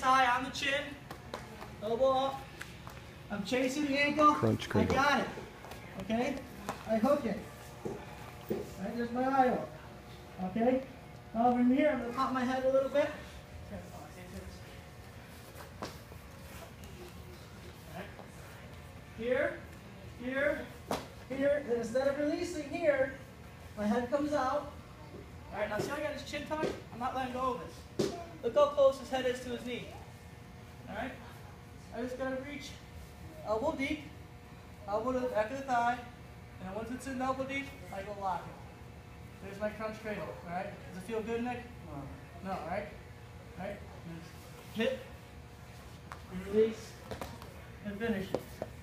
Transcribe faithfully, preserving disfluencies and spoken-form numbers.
high on the chin, elbow up. I'm chasing the ankle. Crunch I cradle. got it. Okay? I hook it. Right, there's my eye up. Okay? Now over here, I'm going to pop my head a little bit. Here, here, here. Then instead of releasing here, my head comes out. All right, now see how I got his chin tucked? I'm not letting go of this. Look how close his head is to his knee. All right? I just got to reach elbow deep, elbow to the back of the thigh, and once it's in elbow deep, I go lock it. There's my crunch cradle. All right? Does it feel good, Nick? No. No, all right? All right? Hit, release, and finish it.